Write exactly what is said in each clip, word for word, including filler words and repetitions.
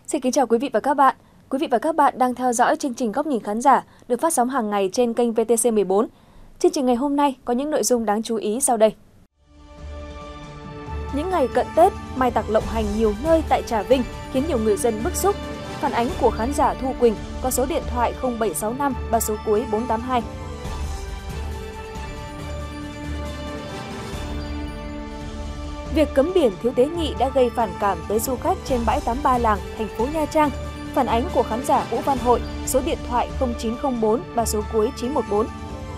Xin kính chào quý vị và các bạn. Quý vị và các bạn đang theo dõi chương trình Góc nhìn khán giả được phát sóng hàng ngày trên kênh vê tê xê mười bốn. Chương trình ngày hôm nay có những nội dung đáng chú ý sau đây. Những ngày cận Tết, mai tặc lộng hành nhiều nơi tại Trà Vinh khiến nhiều người dân bức xúc. Phản ánh của khán giả Thu Quỳnh có số điện thoại không bảy sáu năm ba số cuối bốn tám hai. Việc cấm biển thiếu tế nhị đã gây phản cảm tới du khách trên bãi tắm Ba Làng, thành phố Nha Trang. Phản ánh của khán giả Vũ Văn Hội, số điện thoại không chín không bốn ba số cuối chín một bốn.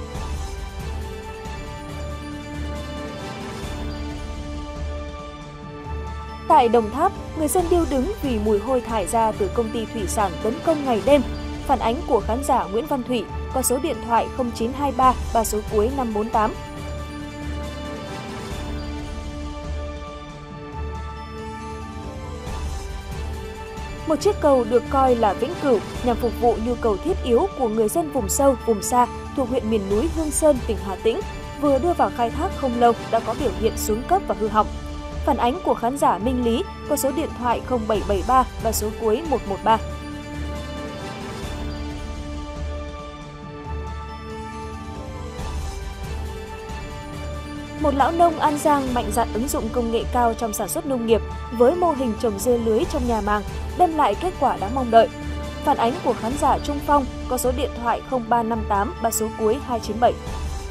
Tại Đồng Tháp, người dân điêu đứng vì mùi hôi thải ra từ công ty thủy sản tấn công ngày đêm. Phản ánh của khán giả Nguyễn Văn Thủy có số điện thoại không chín hai ba ba số cuối năm bốn tám. Một chiếc cầu được coi là vĩnh cửu nhằm phục vụ nhu cầu thiết yếu của người dân vùng sâu, vùng xa thuộc huyện miền núi Hương Sơn, tỉnh Hà Tĩnh, vừa đưa vào khai thác không lâu đã có biểu hiện xuống cấp và hư hỏng. Phản ánh của khán giả Minh Lý có số điện thoại không bảy bảy ba và số cuối một một ba. Một lão nông An Giang mạnh dạn ứng dụng công nghệ cao trong sản xuất nông nghiệp với mô hình trồng dưa lưới trong nhà màng, đem lại kết quả đáng mong đợi. Phản ánh của khán giả Trung Phong có số điện thoại không ba năm tám ba số cuối hai chín bảy.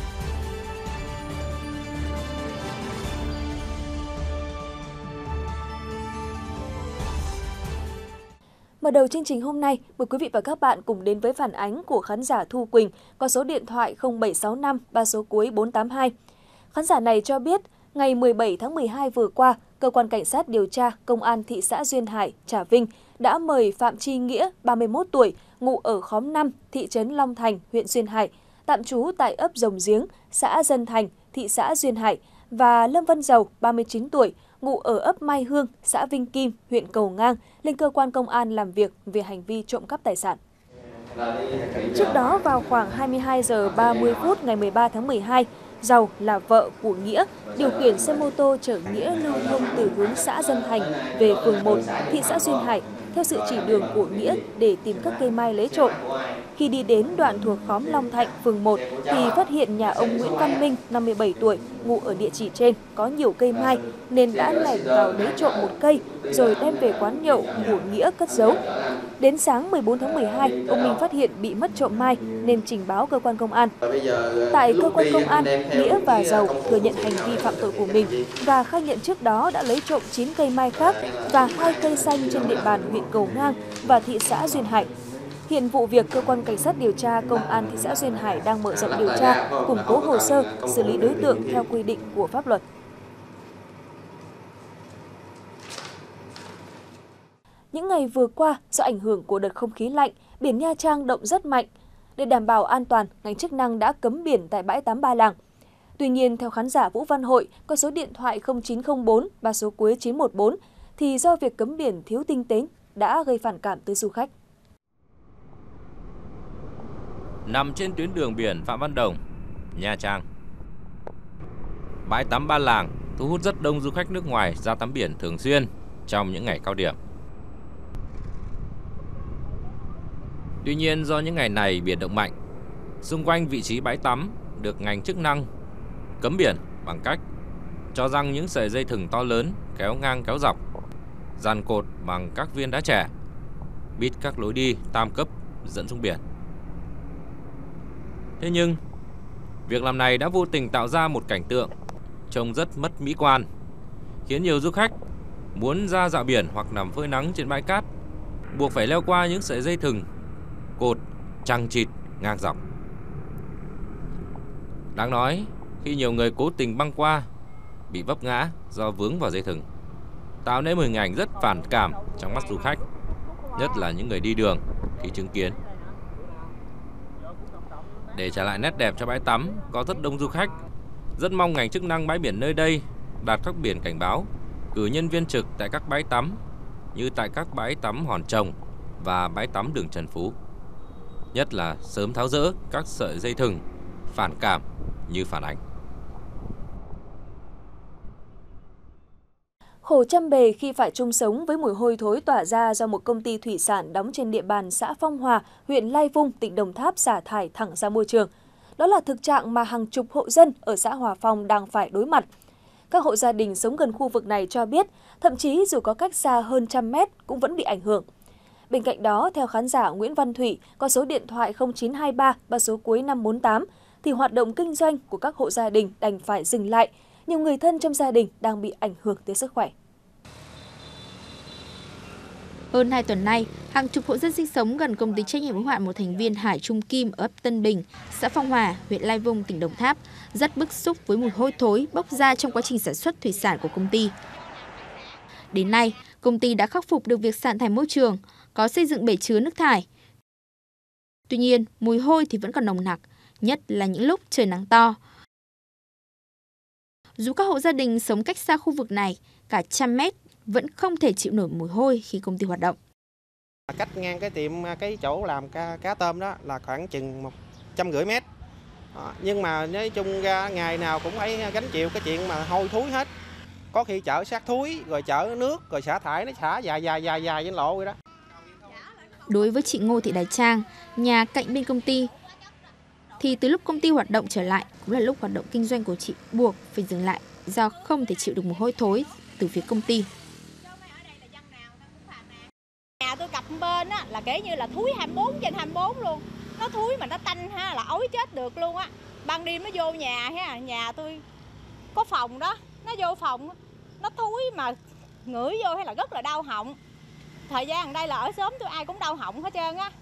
Mở đầu chương trình hôm nay, mời quý vị và các bạn cùng đến với phản ánh của khán giả Thu Quỳnh có số điện thoại không bảy sáu năm ba số cuối bốn tám hai. Khán giả này cho biết, ngày mười bảy tháng mười hai vừa qua, Cơ quan Cảnh sát điều tra Công an thị xã Duyên Hải, Trà Vinh đã mời Phạm Chi Nghĩa, ba mươi mốt tuổi, ngụ ở khóm năm, thị trấn Long Thành, huyện Duyên Hải, tạm trú tại ấp Rồng Giếng, xã Dân Thành, thị xã Duyên Hải, và Lâm Văn Dầu, ba mươi chín tuổi, ngụ ở ấp Mai Hương, xã Vinh Kim, huyện Cầu Ngang, lên cơ quan công an làm việc về hành vi trộm cắp tài sản. Trước đó, vào khoảng hai mươi hai giờ ba mươi phút ngày mười ba tháng mười hai, Dầu là vợ của Nghĩa, điều khiển xe mô tô chở Nghĩa lưu thông từ hướng xã Dân Thành về phường một, thị xã Duyên Hải, theo sự chỉ đường của Nghĩa để tìm các cây mai lấy trộm. Khi đi đến đoạn thuộc khóm Long Thạnh, phường một, thì phát hiện nhà ông Nguyễn Văn Minh, năm mươi bảy tuổi, ngụ ở địa chỉ trên, có nhiều cây mai, nên đã lẻn vào lấy trộm một cây, rồi đem về quán nhậu của Nghĩa cất giấu. Đến sáng mười bốn tháng mười hai, ông Minh phát hiện bị mất trộm mai, nên trình báo cơ quan công an. Tại cơ quan công an, Nghĩa và Dầu thừa nhận hành vi phạm tội của mình và khai nhận trước đó đã lấy trộm chín cây mai khác và hai cây xanh trên địa bàn huyện Cầu Ngang và thị xã Duyên Hải. Hiện vụ việc, Cơ quan Cảnh sát điều tra Công an thị xã Duyên Hải đang mở rộng điều tra, củng cố hồ sơ, xử lý đối tượng theo quy định của pháp luật. Những ngày vừa qua, do ảnh hưởng của đợt không khí lạnh, biển Nha Trang động rất mạnh. Để đảm bảo an toàn, ngành chức năng đã cấm biển tại bãi tắm Ba Làng. Tuy nhiên, theo khán giả Vũ Văn Hội có số điện thoại không chín không bốn ba số cuối chín một bốn, thì do việc cấm biển thiếu tinh tế đã gây phản cảm tới du khách. Nằm trên tuyến đường biển Phạm Văn Đồng, Nha Trang, bãi tắm Ba Làng thu hút rất đông du khách nước ngoài ra tắm biển thường xuyên trong những ngày cao điểm. Tuy nhiên, do những ngày này biển động mạnh, xung quanh vị trí bãi tắm được ngành chức năng cấm biển bằng cách cho răng những sợi dây thừng to lớn kéo ngang kéo dọc, dàn cột bằng các viên đá trẻ, bít các lối đi tam cấp dẫn xuống biển. Thế nhưng, việc làm này đã vô tình tạo ra một cảnh tượng trông rất mất mỹ quan, khiến nhiều du khách muốn ra dạo biển hoặc nằm phơi nắng trên bãi cát buộc phải leo qua những sợi dây thừng, cột chằng chịt ngang dọc. Đáng nói, khi nhiều người cố tình băng qua bị vấp ngã do vướng vào dây thừng, tạo nên một hình ảnh rất phản cảm trong mắt du khách, nhất là những người đi đường khi chứng kiến. Để trả lại nét đẹp cho bãi tắm có rất đông du khách, rất mong ngành chức năng bãi biển nơi đây đặt các biển cảnh báo, cử nhân viên trực tại các bãi tắm như tại các bãi tắm Hòn Trồng và bãi tắm đường Trần Phú. Nhất là sớm tháo dỡ các sợi dây thừng phản cảm như phản ánh. Khổ trăm bề khi phải chung sống với mùi hôi thối tỏa ra do một công ty thủy sản đóng trên địa bàn xã Phong Hòa, huyện Lai Vung, tỉnh Đồng Tháp xả thải thẳng ra môi trường. Đó là thực trạng mà hàng chục hộ dân ở xã Hòa Phong đang phải đối mặt. Các hộ gia đình sống gần khu vực này cho biết, thậm chí dù có cách xa hơn trăm mét cũng vẫn bị ảnh hưởng. Bên cạnh đó, theo khán giả Nguyễn Văn Thủy có số điện thoại không chín hai ba ba số cuối năm bốn tám, thì hoạt động kinh doanh của các hộ gia đình đành phải dừng lại. Nhiều người thân trong gia đình đang bị ảnh hưởng tới sức khỏe. Hơn hai tuần nay, hàng chục hộ dân sinh sống gần công ty trách nhiệm hữu hạn một thành viên Hải Trung Kim ở ấp Tân Bình, xã Phong Hòa, huyện Lai Vung, tỉnh Đồng Tháp rất bức xúc với mùi hôi thối bốc ra trong quá trình sản xuất thủy sản của công ty. Đến nay, công ty đã khắc phục được việc xả thải môi trường, có xây dựng bể chứa nước thải. Tuy nhiên, mùi hôi thì vẫn còn nồng nặc, nhất là những lúc trời nắng to. Dù các hộ gia đình sống cách xa khu vực này cả trăm mét, vẫn không thể chịu nổi mùi hôi khi công ty hoạt động. Cách ngang cái tiệm cái chỗ làm cá, cá tôm đó là khoảng chừng một trăm rưỡi mét. Đó, nhưng mà nói chung ra ngày nào cũng phải gánh chịu cái chuyện mà hôi thối hết. Có khi chở xác thúi, rồi chở nước, rồi xả thải nó xả dài dài dài dài trên lộ vậy đó. Đối với chị Ngô Thị Đài Trang, nhà cạnh bên công ty, thì từ lúc công ty hoạt động trở lại cũng là lúc hoạt động kinh doanh của chị buộc phải dừng lại do không thể chịu được mùi hôi thối từ phía công ty. Nhà tôi cặp bên á, là kể như là thúi hai mươi bốn trên hai mươi bốn luôn. Nó thúi mà nó tanh ha, là ối chết được luôn á. Ban đêm nó vô nhà ha, nhà tôi có phòng đó, nó vô phòng, nó thúi mà ngửi vô hay là rất là đau họng. Thời gian gần đây là ở xóm tôi ai cũng đau họng hết trơn á.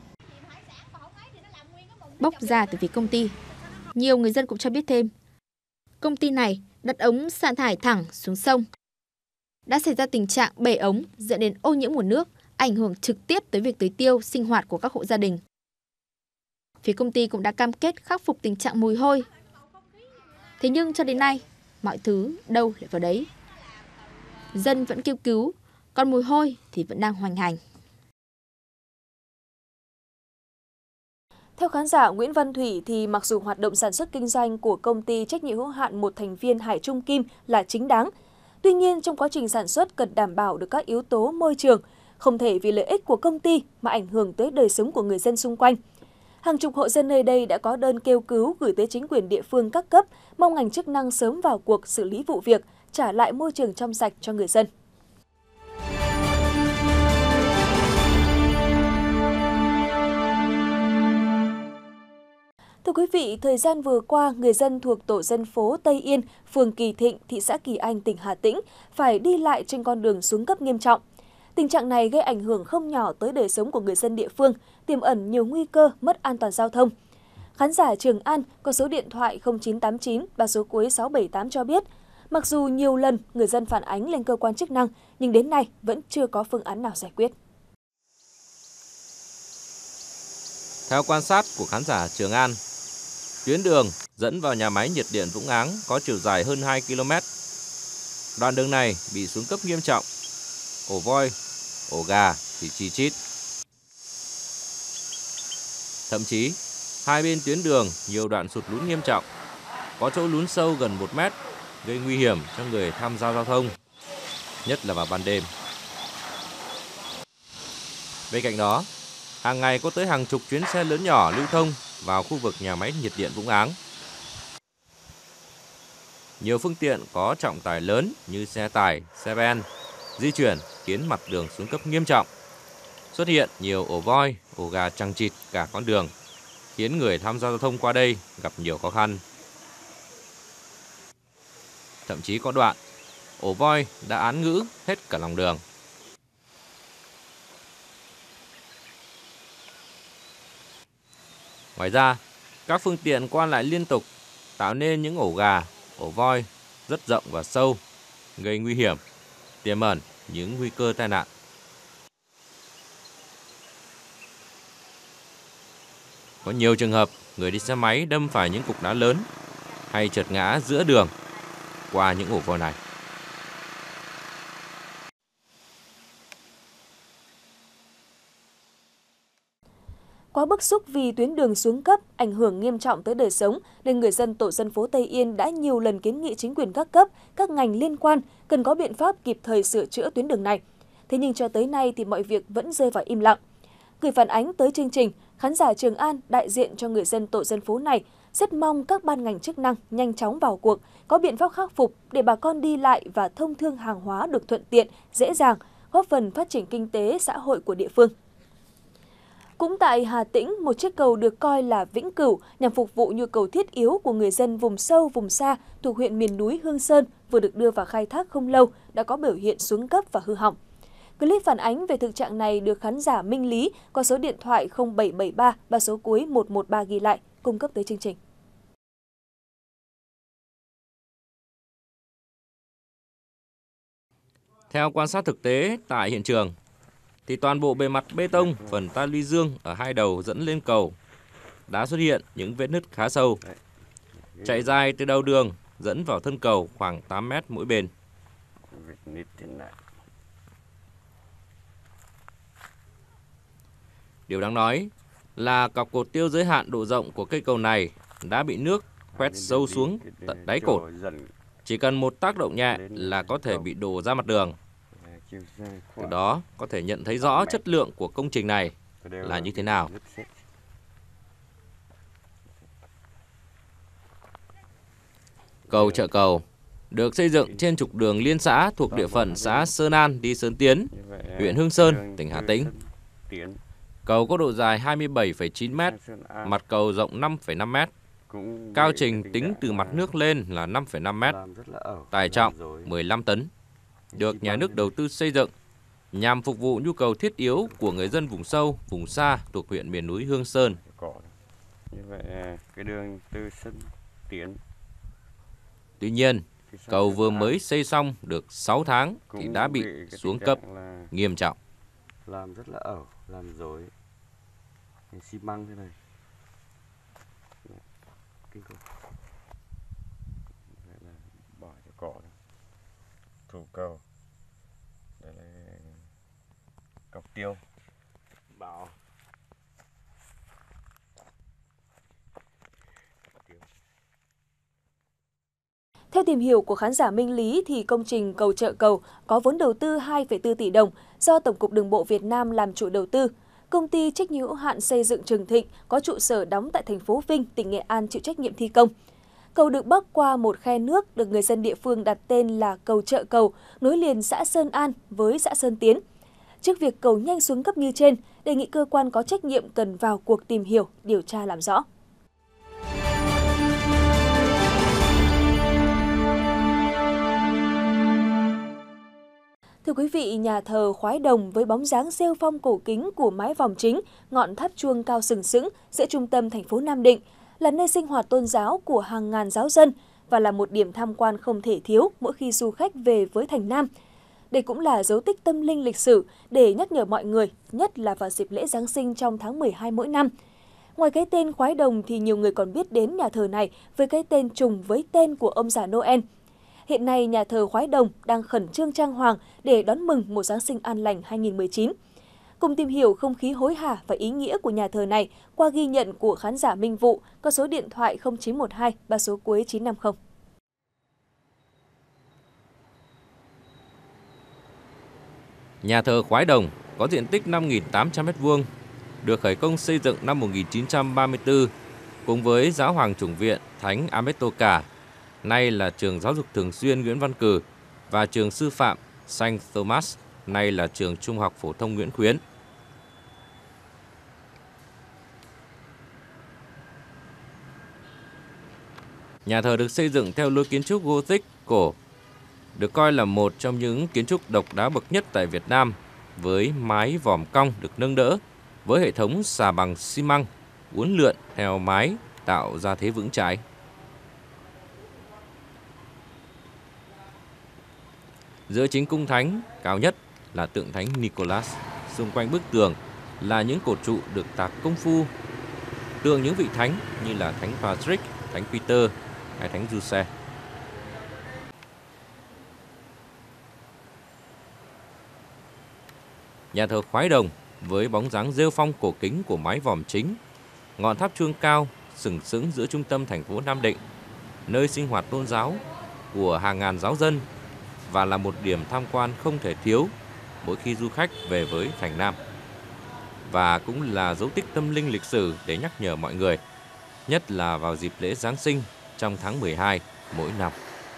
Bốc ra từ phía công ty. Nhiều người dân cũng cho biết thêm, công ty này đặt ống xả thải thẳng xuống sông. Đã xảy ra tình trạng bể ống dẫn đến ô nhiễm nguồn nước, ảnh hưởng trực tiếp tới việc tưới tiêu, sinh hoạt của các hộ gia đình. Phía công ty cũng đã cam kết khắc phục tình trạng mùi hôi. Thế nhưng cho đến nay, mọi thứ đâu lại vào đấy. Dân vẫn kêu cứu, còn mùi hôi thì vẫn đang hoành hành. Theo khán giả Nguyễn Văn Thủy thì mặc dù hoạt động sản xuất kinh doanh của công ty trách nhiệm hữu hạn một thành viên Hải Trung Kim là chính đáng, tuy nhiên trong quá trình sản xuất cần đảm bảo được các yếu tố môi trường, không thể vì lợi ích của công ty mà ảnh hưởng tới đời sống của người dân xung quanh. Hàng chục hộ dân nơi đây đã có đơn kêu cứu gửi tới chính quyền địa phương các cấp, mong ngành chức năng sớm vào cuộc xử lý vụ việc, trả lại môi trường trong sạch cho người dân. Thưa quý vị, thời gian vừa qua, người dân thuộc tổ dân phố Tây Yên, phường Kỳ Thịnh, thị xã Kỳ Anh, tỉnh Hà Tĩnh phải đi lại trên con đường xuống cấp nghiêm trọng. Tình trạng này gây ảnh hưởng không nhỏ tới đời sống của người dân địa phương, tiềm ẩn nhiều nguy cơ mất an toàn giao thông. Khán giả Trường An có số điện thoại không chín tám chín ba số cuối sáu bảy tám cho biết, mặc dù nhiều lần người dân phản ánh lên cơ quan chức năng, nhưng đến nay vẫn chưa có phương án nào giải quyết. Theo quan sát của khán giả Trường An, tuyến đường dẫn vào nhà máy nhiệt điện Vũng Áng có chiều dài hơn hai ki lô mét. Đoạn đường này bị xuống cấp nghiêm trọng, ổ voi, ổ gà thì chi chít. Thậm chí, hai bên tuyến đường nhiều đoạn sụt lún nghiêm trọng, có chỗ lún sâu gần một mét, gây nguy hiểm cho người tham gia giao thông, nhất là vào ban đêm. Bên cạnh đó, hàng ngày có tới hàng chục chuyến xe lớn nhỏ lưu thông vào khu vực nhà máy nhiệt điện Vũng Áng. Nhiều phương tiện có trọng tải lớn như xe tải, xe ben di chuyển khiến mặt đường xuống cấp nghiêm trọng. Xuất hiện nhiều ổ voi, ổ gà chằng chịt cả con đường, khiến người tham gia giao thông qua đây gặp nhiều khó khăn. Thậm chí có đoạn, ổ voi đã án ngữ hết cả lòng đường. Ngoài ra, các phương tiện qua lại liên tục tạo nên những ổ gà, ổ voi rất rộng và sâu, gây nguy hiểm, tiềm ẩn những nguy cơ tai nạn. Có nhiều trường hợp người đi xe máy đâm phải những cục đá lớn hay trượt ngã giữa đường qua những ổ voi này. Quá bức xúc vì tuyến đường xuống cấp, ảnh hưởng nghiêm trọng tới đời sống, nên người dân tổ dân phố Tây Yên đã nhiều lần kiến nghị chính quyền các cấp, các ngành liên quan cần có biện pháp kịp thời sửa chữa tuyến đường này. Thế nhưng cho tới nay thì mọi việc vẫn rơi vào im lặng. Gửi phản ánh tới chương trình, khán giả Trường An đại diện cho người dân tổ dân phố này rất mong các ban ngành chức năng nhanh chóng vào cuộc, có biện pháp khắc phục để bà con đi lại và thông thương hàng hóa được thuận tiện, dễ dàng, góp phần phát triển kinh tế xã hội của địa phương. Cũng tại Hà Tĩnh, một chiếc cầu được coi là vĩnh cửu nhằm phục vụ nhu cầu thiết yếu của người dân vùng sâu, vùng xa thuộc huyện miền núi Hương Sơn vừa được đưa vào khai thác không lâu đã có biểu hiện xuống cấp và hư hỏng. Clip phản ánh về thực trạng này được khán giả Minh Lý qua số điện thoại không bảy bảy ba và số cuối một một ba ghi lại, cung cấp tới chương trình. Theo quan sát thực tế tại hiện trường, thì toàn bộ bề mặt bê tông, phần ta luy dương ở hai đầu dẫn lên cầu đã xuất hiện những vết nứt khá sâu, chạy dài từ đầu đường dẫn vào thân cầu khoảng tám mét mỗi bên. Điều đáng nói là cọc cột tiêu giới hạn độ rộng của cây cầu này đã bị nước khoét sâu xuống tận đáy cột. Chỉ cần một tác động nhẹ là có thể bị đổ ra mặt đường. Từ đó có thể nhận thấy rõ chất lượng của công trình này là như thế nào. Cầu Chợ Cầu được xây dựng trên trục đường liên xã thuộc địa phận xã Sơn An đi Sơn Tiến, huyện Hương Sơn, tỉnh Hà Tĩnh. Cầu có độ dài hai mươi bảy phẩy chín mét, mặt cầu rộng năm phẩy năm mét. Cao trình tính từ mặt nước lên là năm phẩy năm mét, tải trọng mười lăm tấn. Được nhà nước đầu tư xây dựng nhằm phục vụ nhu cầu thiết yếu của người dân vùng sâu, vùng xa thuộc huyện miền núi Hương Sơn. Tuy nhiên, cầu vừa mới xây xong được sáu tháng thì đã bị xuống cấp nghiêm trọng. Làm rất là ẩu, làm dối. Xi măng thế này. Kinh khủng. Đây là bỏ cho cỏ này. Thủ cầu. Đây là cọc tiêu. Bảo. Theo tìm hiểu của khán giả Minh Lý thì công trình cầu Chợ Cầu có vốn đầu tư hai phẩy bốn tỷ đồng do Tổng cục Đường bộ Việt Nam làm chủ đầu tư. Công ty trách nhiệm hữu hạn xây dựng Trường Thịnh có trụ sở đóng tại thành phố Vinh, tỉnh Nghệ An chịu trách nhiệm thi công. Cầu được bắc qua một khe nước được người dân địa phương đặt tên là cầu Chợ Cầu, nối liền xã Sơn An với xã Sơn Tiến. Trước việc cầu nhanh xuống cấp như trên, đề nghị cơ quan có trách nhiệm cần vào cuộc tìm hiểu, điều tra làm rõ. Thưa quý vị, nhà thờ Khoái Đồng với bóng dáng rêu phong cổ kính của mái vòm chính, ngọn tháp chuông cao sừng sững giữa trung tâm thành phố Nam Định là nơi sinh hoạt tôn giáo của hàng ngàn giáo dân và là một điểm tham quan không thể thiếu mỗi khi du khách về với thành Nam. Đây cũng là dấu tích tâm linh lịch sử để nhắc nhở mọi người, nhất là vào dịp lễ Giáng sinh trong tháng mười hai mỗi năm. Ngoài cái tên Khoái Đồng thì nhiều người còn biết đến nhà thờ này với cái tên trùng với tên của ông già Noel. Hiện nay, nhà thờ Khoái Đồng đang khẩn trương trang hoàng để đón mừng một Giáng sinh an lành hai không một chín. Cùng tìm hiểu không khí hối hả và ý nghĩa của nhà thờ này qua ghi nhận của khán giả Minh Vụ có số điện thoại không chín một hai ba số cuối chín năm không. Nhà thờ Khoái Đồng có diện tích năm nghìn tám trăm mét vuông, được khởi công xây dựng năm một nghìn chín trăm ba mươi tư cùng với Giáo hoàng Chủng viện Thánh Ametoka, nay là trường giáo dục thường xuyên Nguyễn Văn Cừ, và trường sư phạm Saint Thomas, nay là trường trung học phổ thông Nguyễn Khuyến. Nhà thờ được xây dựng theo lối kiến trúc Gothic cổ, được coi là một trong những kiến trúc độc đáo bậc nhất tại Việt Nam, với mái vòm cong được nâng đỡ, với hệ thống xà bằng xi măng, uốn lượn theo mái tạo ra thế vững chãi. Giữa chính cung thánh cao nhất là tượng thánh Nicholas, xung quanh bức tường là những cột trụ được tạc công phu, tượng những vị thánh như là thánh Patrick, thánh Peter hay thánh Giuse. Nhà thờ Khoái Đồng với bóng dáng rêu phong cổ kính của mái vòm chính, ngọn tháp chuông cao sừng sững giữa trung tâm thành phố Nam Định, nơi sinh hoạt tôn giáo của hàng ngàn giáo dân và là một điểm tham quan không thể thiếu mỗi khi du khách về với thành Nam. Và cũng là dấu tích tâm linh lịch sử để nhắc nhở mọi người, nhất là vào dịp lễ Giáng sinh trong tháng mười hai mỗi năm.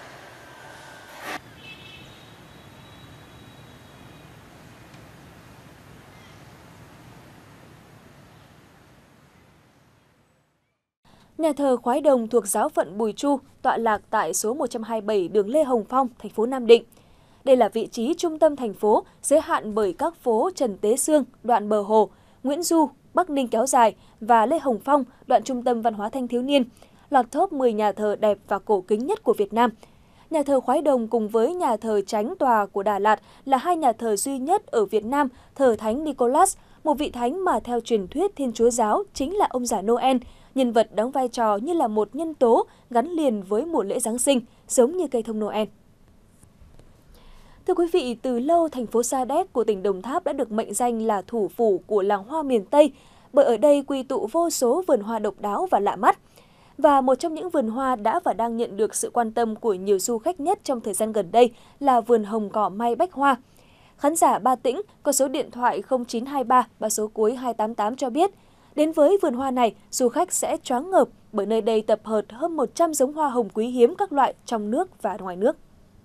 Nhà thờ Khoái Đồng thuộc giáo phận Bùi Chu tọa lạc tại số một trăm hai mươi bảy đường Lê Hồng Phong, thành phố Nam Định. Đây là vị trí trung tâm thành phố, giới hạn bởi các phố Trần Tế Xương, đoạn bờ hồ, Nguyễn Du, Bắc Ninh kéo dài và Lê Hồng Phong, đoạn trung tâm văn hóa thanh thiếu niên, lọt top mười nhà thờ đẹp và cổ kính nhất của Việt Nam. Nhà thờ Khoái Đồng cùng với nhà thờ Chánh Tòa của Đà Lạt là hai nhà thờ duy nhất ở Việt Nam thờ Thánh Nicholas, một vị thánh mà theo truyền thuyết Thiên Chúa giáo chính là ông già Noel, nhân vật đóng vai trò như là một nhân tố gắn liền với mùa lễ Giáng sinh, giống như cây thông Noel. Thưa quý vị, từ lâu thành phố Sa Đéc của tỉnh Đồng Tháp đã được mệnh danh là thủ phủ của làng hoa miền Tây, bởi ở đây quy tụ vô số vườn hoa độc đáo và lạ mắt. Và một trong những vườn hoa đã và đang nhận được sự quan tâm của nhiều du khách nhất trong thời gian gần đây là vườn hồng cỏ may Bách Hoa. Khán giả Ba Tĩnh có số điện thoại không chín hai ba ba số cuối hai tám tám cho biết, đến với vườn hoa này, du khách sẽ choáng ngợp bởi nơi đây tập hợp hơn một trăm giống hoa hồng quý hiếm các loại trong nước và ngoài nước.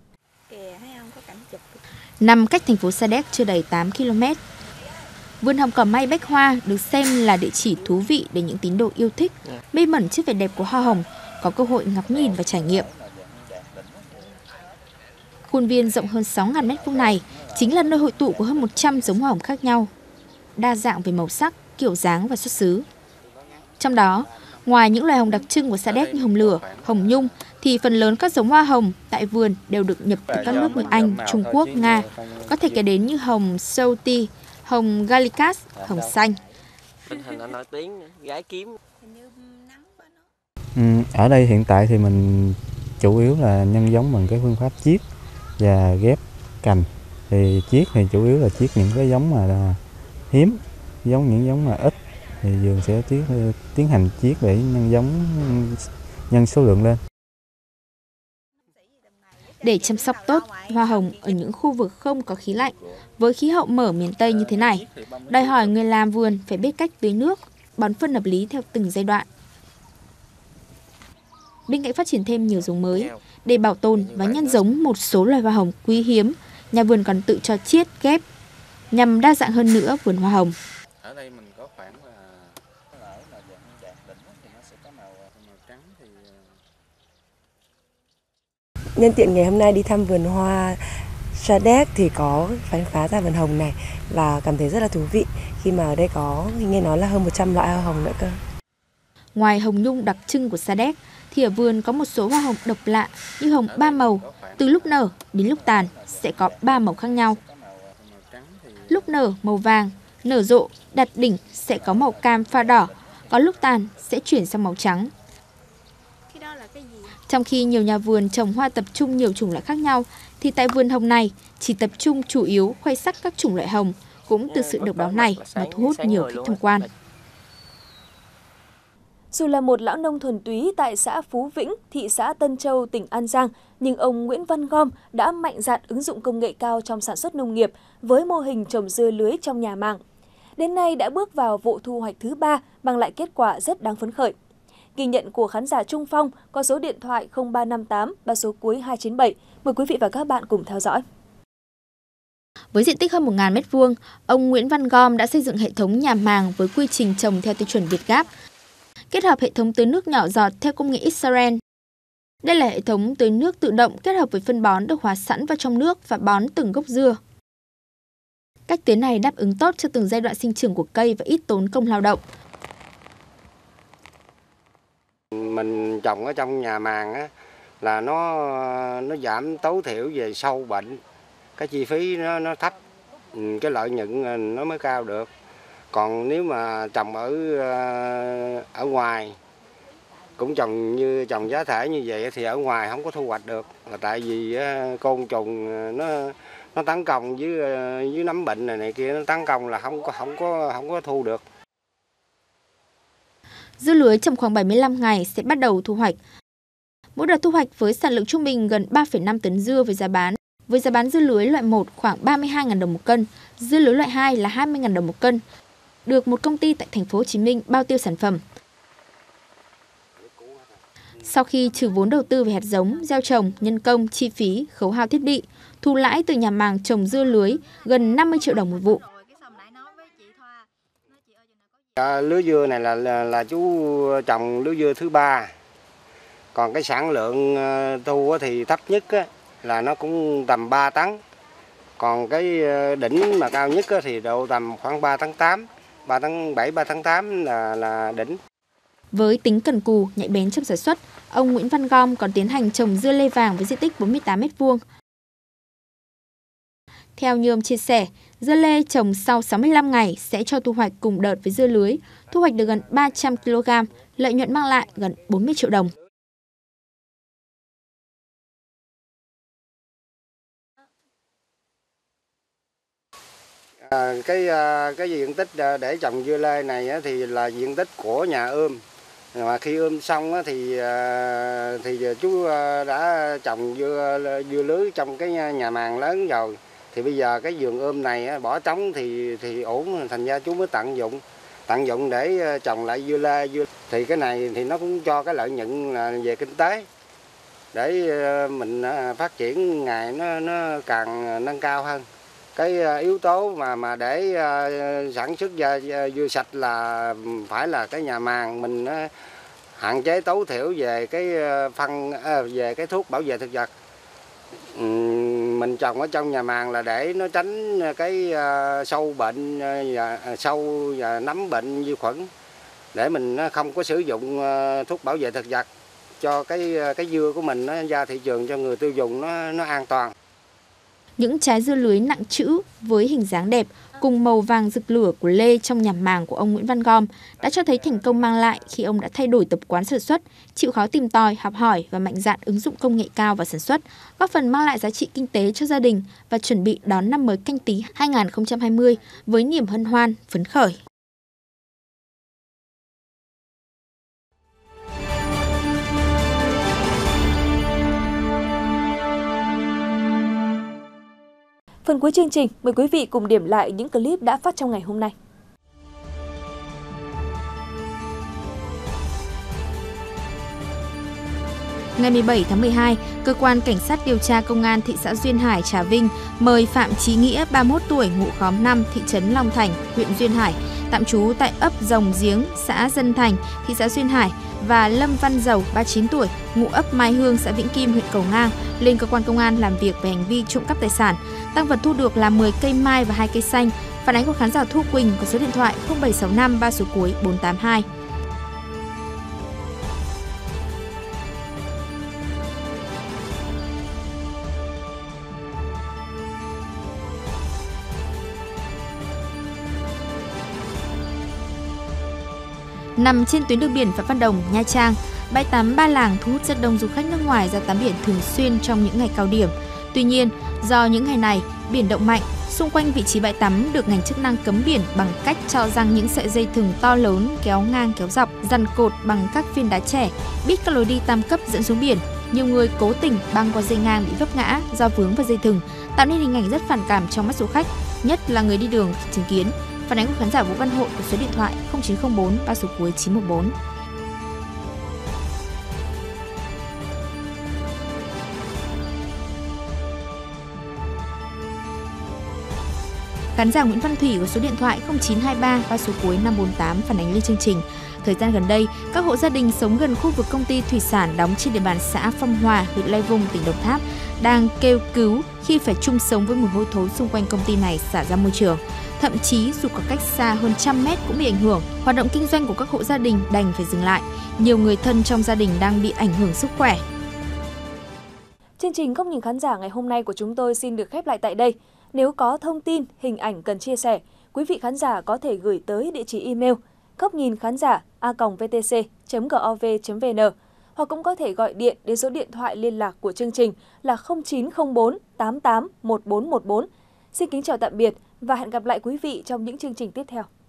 Nằm cách thành phố Sa Đéc chưa đầy tám ki lô mét, vườn hồng cỏ may Bách Hoa được xem là địa chỉ thú vị để những tín đồ yêu thích, mê mẩn trước vẻ đẹp của hoa hồng có cơ hội ngắm nhìn và trải nghiệm. Khuôn viên rộng hơn sáu nghìn mét vuông này chính là nơi hội tụ của hơn một trăm giống hoa hồng khác nhau, đa dạng về màu sắc, kiểu dáng và xuất xứ. Trong đó, ngoài những loài hồng đặc trưng của Sa Đéc như hồng lửa, hồng nhung, thì phần lớn các giống hoa hồng tại vườn đều được nhập từ các nước như Anh, Trung Quốc, Nga. Có thể kể đến như hồng Sauti, hồng Gallicas, hồng xanh. Ừ, ở đây hiện tại thì mình chủ yếu là nhân giống bằng cái phương pháp chiết và ghép cành. Thì chiết thì chủ yếu là chiết những cái giống mà là hiếm, giống những giống mà ít thì vườn sẽ tiến, tiến hành chiết để nhân giống nhân số lượng lên. Để chăm sóc tốt hoa hồng ở những khu vực không có khí lạnh, với khí hậu mở miền Tây như thế này, đòi hỏi người làm vườn phải biết cách tưới nước, bón phân hợp lý theo từng giai đoạn. Bên cạnh phát triển thêm nhiều giống mới, để bảo tồn và nhân giống một số loài hoa hồng quý hiếm, nhà vườn còn tự cho chiết ghép nhằm đa dạng hơn nữa vườn hoa hồng. Ở đây mình có khoảng là ở là dạng đạt đỉnh thì nó sẽ có màu màu trắng thì nhân tiện ngày hôm nay đi thăm vườn hoa Sa Đéc thì có khám phá ra vườn hồng này và cảm thấy rất là thú vị khi mà ở đây có nghe nói là hơn một trăm loại hoa hồng nữa cơ. Ngoài hồng nhung đặc trưng của Sa Đéc thì ở vườn có một số hoa hồng độc lạ như hồng ba màu, từ lúc nở đến lúc tàn sẽ có ba màu khác nhau. Lúc nở màu vàng, nở rộ, đặt đỉnh sẽ có màu cam pha đỏ, có lúc tàn sẽ chuyển sang màu trắng. Trong khi nhiều nhà vườn trồng hoa tập trung nhiều chủng loại khác nhau, thì tại vườn hồng này chỉ tập trung chủ yếu khoe sắc các chủng loại hồng, cũng từ sự độc đáo này mà thu hút nhiều khách tham quan. Dù là một lão nông thuần túy tại xã Phú Vĩnh, thị xã Tân Châu, tỉnh An Giang, nhưng ông Nguyễn Văn Gom đã mạnh dạn ứng dụng công nghệ cao trong sản xuất nông nghiệp với mô hình trồng dưa lưới trong nhà màng. Đến nay đã bước vào vụ thu hoạch thứ ba, mang lại kết quả rất đáng phấn khởi. Ghi nhận của khán giả Trung Phong có số điện thoại không ba năm tám ba số cuối hai chín bảy. Mời quý vị và các bạn cùng theo dõi. Với diện tích hơn một nghìn mét vuông, ông Nguyễn Văn Gom đã xây dựng hệ thống nhà màng với quy trình trồng theo tiêu chuẩn Việt Gáp, kết hợp hệ thống tưới nước nhỏ giọt theo công nghệ Israel. Đây là hệ thống tưới nước tự động kết hợp với phân bón được hòa sẵn vào trong nước và bón từng gốc dưa. Cách tưới này đáp ứng tốt cho từng giai đoạn sinh trưởng của cây và ít tốn công lao động. Mình trồng ở trong nhà màng á, là nó nó giảm tối thiểu về sâu bệnh, cái chi phí nó nó thấp, cái lợi nhuận nó mới cao được. Còn nếu mà trồng ở ở ngoài cũng trồng như trồng giá thể như vậy thì ở ngoài không có thu hoạch được, là tại vì côn trùng nó nó tấn công với với nấm bệnh này này kia, nó tấn công là không có không có không có thu được. Dưa lưới trồng khoảng bảy mươi lăm ngày sẽ bắt đầu thu hoạch. Mỗi đợt thu hoạch với sản lượng trung bình gần ba phẩy năm tấn dưa với giá bán. Với giá bán dưa lưới loại một khoảng ba mươi hai nghìn đồng một cân, dưa lưới loại hai là hai mươi nghìn đồng một cân. Được một công ty tại thành phố Hồ Chí Minh bao tiêu sản phẩm. Sau khi trừ vốn đầu tư về hạt giống, gieo trồng, nhân công, chi phí, khấu hao thiết bị, thu lãi từ nhà màng trồng dưa lưới gần năm mươi triệu đồng một vụ. À, lứa dưa này là, là là chú trồng lứa dưa thứ ba. Còn cái sản lượng thu thì thấp nhất á, là nó cũng tầm ba tấn. Còn cái đỉnh mà cao nhất á, thì độ tầm khoảng ba tấn tám, ba tấn bảy, ba tấn tám là là đỉnh. Với tính cần cù, nhạy bén trong sản xuất, ông Nguyễn Văn Gom còn tiến hành trồng dưa lê vàng với diện tích bốn mươi tám mét vuông. Theo như ông chia sẻ, dưa lê trồng sau sáu mươi lăm ngày sẽ cho thu hoạch cùng đợt với dưa lưới, thu hoạch được gần ba trăm ki lô gam, lợi nhuận mang lại gần bốn mươi triệu đồng. À, cái cái diện tích để trồng dưa lê này thì là diện tích của nhà ươm. Mà khi ươm xong thì thì chú đã trồng dưa dưa lưới trong cái nhà màng lớn rồi. Thì bây giờ cái vườn ươm này bỏ trống thì thì ổn, thành ra chú mới tận dụng tận dụng để trồng lại dưa lê. Dưa thì cái này thì nó cũng cho cái lợi nhuận về kinh tế để mình phát triển ngày nó nó càng nâng cao hơn. Cái yếu tố mà mà để sản xuất dưa sạch là phải là cái nhà màng mình hạn chế tối thiểu về cái phân về cái thuốc bảo vệ thực vật. Mình trồng ở trong nhà màng là để nó tránh cái sâu bệnh và sâu và nấm bệnh vi khuẩn, để mình không có sử dụng thuốc bảo vệ thực vật cho cái cái dưa của mình nó ra thị trường cho người tiêu dùng nó nó an toàn. Những trái dưa lưới nặng trĩu với hình dáng đẹp cùng màu vàng rực lửa của lê trong nhà màng của ông Nguyễn Văn Gom đã cho thấy thành công mang lại khi ông đã thay đổi tập quán sản xuất, chịu khó tìm tòi, học hỏi và mạnh dạn ứng dụng công nghệ cao vào sản xuất, góp phần mang lại giá trị kinh tế cho gia đình và chuẩn bị đón năm mới Canh Tý hai nghìn không trăm hai mươi với niềm hân hoan, phấn khởi. Phần cuối chương trình, mời quý vị cùng điểm lại những clip đã phát trong ngày hôm nay. Ngày mười bảy tháng mười hai, Cơ quan Cảnh sát điều tra Công an thị xã Duyên Hải, Trà Vinh mời Phạm Chí Nghĩa, ba mươi mốt tuổi, ngụ khóm năm, thị trấn Long Thành, huyện Duyên Hải, tạm trú tại ấp Rồng Giếng, xã Dân Thành, thị xã Duyên Hải và Lâm Văn Dầu, ba mươi chín tuổi, ngụ ấp Mai Hương, xã Vĩnh Kim, huyện Cầu Ngang lên cơ quan công an làm việc về hành vi trộm cắp tài sản. Tang vật thu được là mười cây mai và hai cây xanh. Phản ánh của khán giả Thu Quỳnh có số điện thoại không bảy sáu năm ba số cuối bốn tám hai. Nằm trên tuyến đường biển Phạm Văn Đồng, Nha Trang, bãi tắm Ba Làng thu hút rất đông du khách nước ngoài ra tắm biển thường xuyên trong những ngày cao điểm. Tuy nhiên, do những ngày này biển động mạnh, xung quanh vị trí bãi tắm được ngành chức năng cấm biển bằng cách cho răng những sợi dây thừng to lớn kéo ngang kéo dọc, dằn cột bằng các viên đá trẻ, bít các lối đi tam cấp dẫn xuống biển. Nhiều người cố tình băng qua dây ngang bị vấp ngã do vướng vào dây thừng, tạo nên hình ảnh rất phản cảm trong mắt du khách, nhất là người đi đường khi chứng kiến. Phản ánh của khán giả Vũ Văn Hội của số điện thoại không chín không bốn ba số cuối chín một bốn. Khán giả Nguyễn Văn Thủy của số điện thoại không chín hai ba ba số cuối năm bốn tám phản ánh lên chương trình. Thời gian gần đây, các hộ gia đình sống gần khu vực công ty thủy sản đóng trên địa bàn xã Phong Hòa, huyện Lai Vung, tỉnh Đồng Tháp đang kêu cứu khi phải chung sống với mùi hôi thối xung quanh công ty này xả ra môi trường. Thậm chí dù có cách xa hơn trăm mét cũng bị ảnh hưởng, hoạt động kinh doanh của các hộ gia đình đành phải dừng lại. Nhiều người thân trong gia đình đang bị ảnh hưởng sức khỏe. Chương trình Góc nhìn khán giả ngày hôm nay của chúng tôi xin được khép lại tại đây. Nếu có thông tin, hình ảnh cần chia sẻ, quý vị khán giả có thể gửi tới địa chỉ email góc nhìn khán giả a còng vê tê xê chấm gov chấm vê en hoặc cũng có thể gọi điện đến số điện thoại liên lạc của chương trình là không chín không bốn tám tám một bốn một bốn. Xin kính chào tạm biệt và hẹn gặp lại quý vị trong những chương trình tiếp theo.